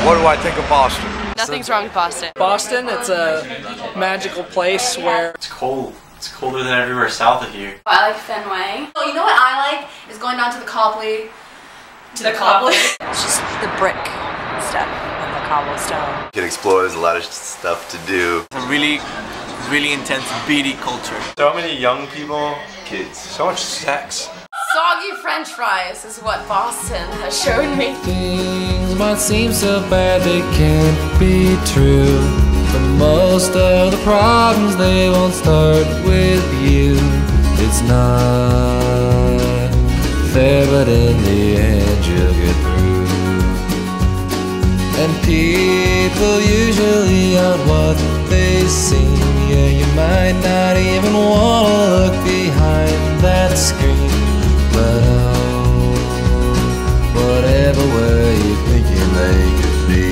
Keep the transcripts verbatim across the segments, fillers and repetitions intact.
What do I think of Boston? Nothing's wrong with Boston. Boston, it's a magical place where it's cold. It's colder than everywhere south of here. I like Fenway. Oh, you know what I like is going down to the Copley. To the Copley? It's just the brick stuff and the cobblestone. You can explore, there's a lot of stuff to do. It's a really, really intense beady culture. So many young people, Kids. so much sex. Soggy French fries is what Boston has shown me. Things might seem so bad they can't be true, but most of the problems they won't start with you. It's not fair, but in the end you'll get through. And people usually aren't what they seem. Yeah, you might not even want to look behind that screen, but oh, whatever way you think you make it be.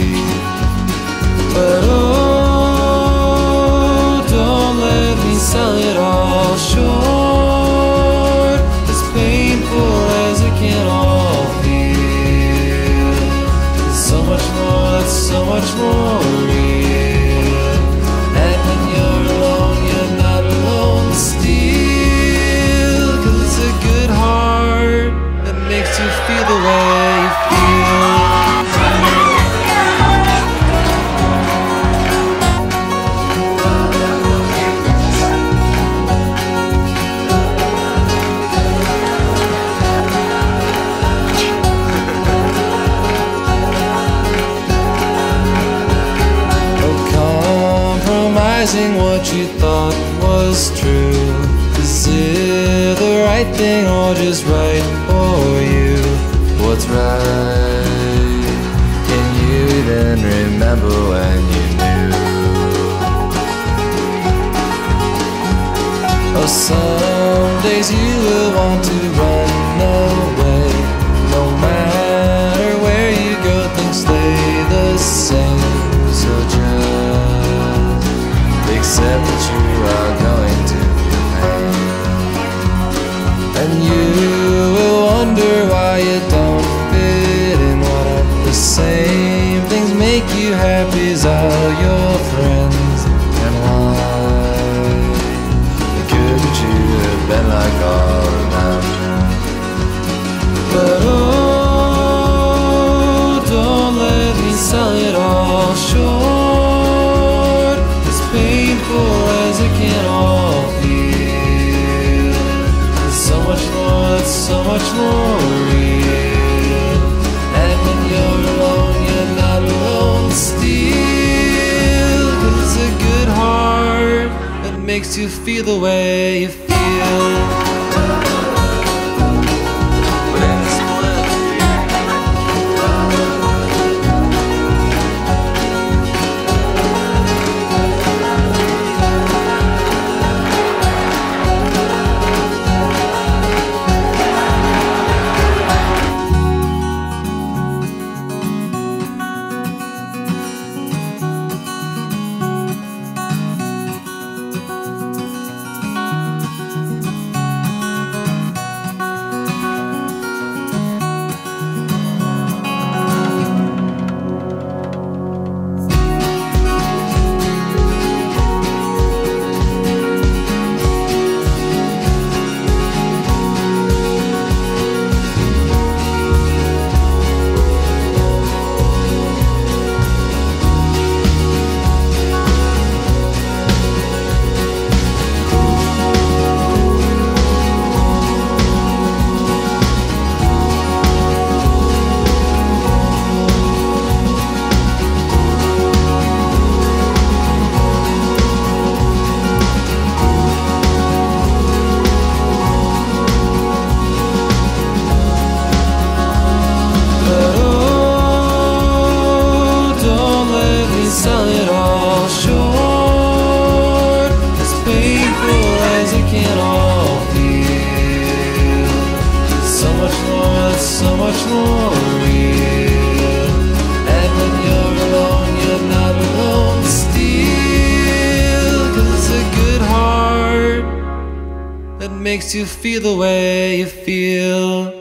But oh, don't let me sell it all short, as painful as it can all feel. There's so much more, that's so much more real. And when you're alone, you're not alone still, 'cause it's a good heart that makes you feel the way you feel. What you thought was true, is it the right thing or just right for you? What's right? Can you even remember when you knew? Oh, some days you will want to run away. No matter where you go, things stay the same. So just accept that you are going to feel pain, and you will wonder why you don't fit in. What are the same things make you happy as all your friends? And why couldn't you have been like all of them? But oh, don't let me sell it all short, painful as it can all feel. There's so much more, that's so much more real. And when you're alone, you're not alone still, 'cause it's a good heart that makes you feel the way you feel. Sell it all short, as painful as it can all feel. So much more, that's so much more real. And when you're alone, you're not alone still, 'cause it's a good heart that makes you feel the way you feel.